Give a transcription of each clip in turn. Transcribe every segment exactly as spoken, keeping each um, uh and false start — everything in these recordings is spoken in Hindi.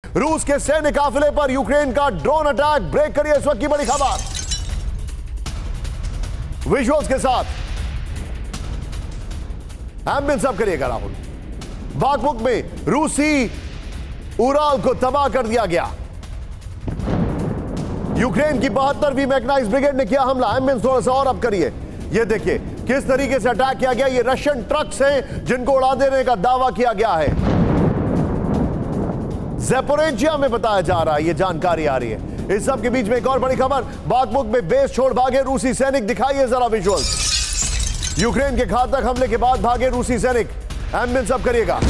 रूस के सैन्य काफिले पर यूक्रेन का ड्रोन अटैक। ब्रेक करिए इस वक्त की बड़ी खबर विजुअल्स के साथ। एम्बियंस अब करिएगा राहुल। बाखमुक में रूसी उराल को तबाह कर दिया गया। यूक्रेन की बहत्तरवीं मैकेनाइज्ड ब्रिगेड ने किया हमला। एम्बियंस थोड़ा सा और अब करिए। यह देखिए किस तरीके से अटैक किया गया। ये रशियन ट्रक्स हैं जिनको उड़ा देने का दावा किया गया है। ज़ैपोरिज़िया में बताया जा रहा है, यह जानकारी आ रही है। इस सब के बीच में एक और बड़ी खबर। बाखमुक में बेस छोड़ भागे रूसी सैनिक। दिखाइए जरा विजुअल्स। यूक्रेन के घातक हमले के बाद भागे रूसी सैनिक। एम्बियंस अब करिएगा।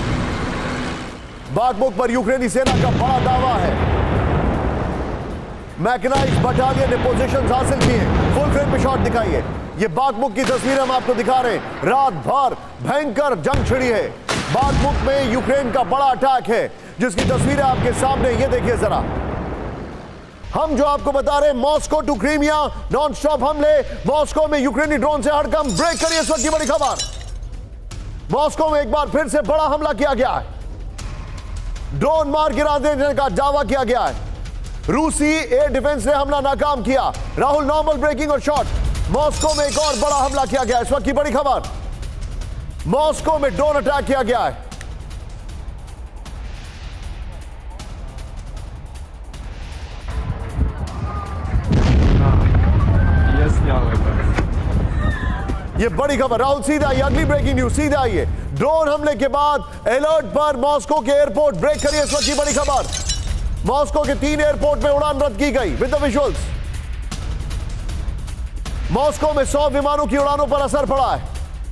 बाखमुक पर यूक्रेनी सेना का बड़ा दावा है। मैकेनाइज्ड बटालियन ने पोजीशंस हासिल किए। फुल फ्रेम पे शॉट दिखाइए। ये बाखमुक की तस्वीर हम आपको दिखा रहे हैं। रात भर भयंकर जंग छिड़ी है। बाखमुक में यूक्रेन का बड़ा अटैक है जिसकी तस्वीरें आपके सामने। ये देखिए जरा। हम जो आपको बता रहे हैं Moscow to Crimea non stop हमले। मॉस्को में यूक्रेनी ड्रोन से हड़कंप। ब्रेक करिए इस वक्त की बड़ी खबर। मॉस्को में एक बार फिर से बड़ा हमला किया गया है। ड्रोन मार गिरा देने का दावा किया गया है। रूसी एयर डिफेंस ने हमला नाकाम किया। राहुल नॉर्मल ब्रेकिंग और शॉट। मॉस्को में एक और बड़ा हमला किया गया। इस वक्त की बड़ी खबर। मॉस्को में ड्रोन अटैक किया गया है। ये बड़ी खबर। राहुल सीधा आइए। अगली ब्रेकिंग न्यूज सीधा आइए। ड्रोन हमले के बाद अलर्ट पर मॉस्को के एयरपोर्ट। ब्रेक करिए इस वक्त की बड़ी खबर। मॉस्को के तीन एयरपोर्ट में उड़ान रद्द की गई विद द विजुअल्स। मॉस्को में सौ विमानों की उड़ानों पर असर पड़ा है।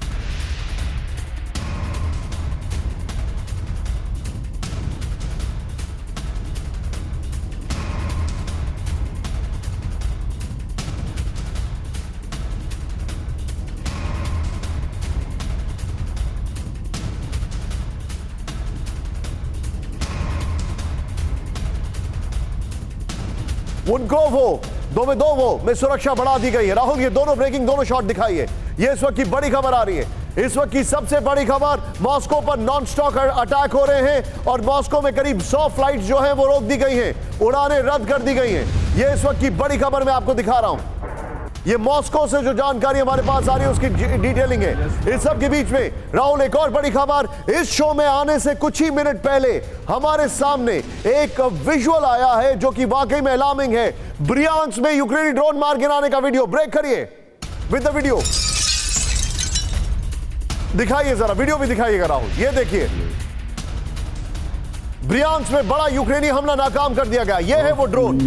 उनको वो दो में दो वो में सुरक्षा बढ़ा दी गई है। राहुल ये दोनों ब्रेकिंग दोनों शॉट दिखाइए। ये इस वक्त की बड़ी खबर आ रही है। इस वक्त की सबसे बड़ी खबर मॉस्को पर नॉन स्टॉप अटैक हो रहे हैं और मॉस्को में करीब सौ फ्लाइट जो है वो रोक दी गई हैं, उड़ानें रद्द कर दी गई हैं। ये इस वक्त की बड़ी खबर मैं आपको दिखा रहा हूं। ये मॉस्को से जो जानकारी हमारे पास आ रही है उसकी डिटेलिंग है। इस सब के बीच में राहुल एक और बड़ी खबर। इस शो में आने से कुछ ही मिनट पहले हमारे सामने एक विजुअल आया है जो कि वाकई में अलार्मिंग है। ब्रियांस्क में यूक्रेनी ड्रोन मार गिराने का वीडियो। ब्रेक करिए विद द वीडियो। दिखाइए जरा, वीडियो भी दिखाइएगा राहुल। ये देखिए ब्रियांस्क में बड़ा यूक्रेनी हमला नाकाम कर दिया गया। यह है वो ड्रोन।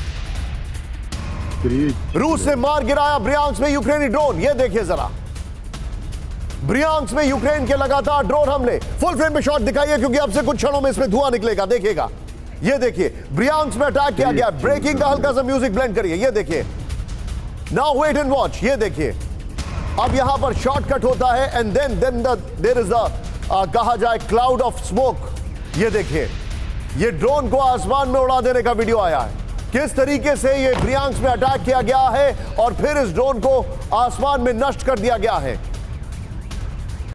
रूस ने मार गिराया ब्रियांस्क में यूक्रेनी ड्रोन। यह देखिए जरा। ब्रियांस्क में यूक्रेन के लगातार ड्रोन हमले। फुल फ्रेम पे शॉट दिखाइए क्योंकि अब से कुछ क्षणों में इसमें धुआं निकलेगा। देखिएगा। यह देखिए ब्रियांस्क में अटैक किया गया। ब्रेकिंग का हल्का सा म्यूजिक ब्लेंड करिए। यह देखिए। Now wait and watch. यह देखिए अब यहां पर शॉर्टकट होता है and then then there is a कहा जाए क्लाउड ऑफ स्मोक। यह देखिए यह ड्रोन को आसमान में उड़ा देने का वीडियो आया है। किस तरीके से यह ब्रियांस्क में अटैक किया गया है और फिर इस ड्रोन को आसमान में नष्ट कर दिया गया है।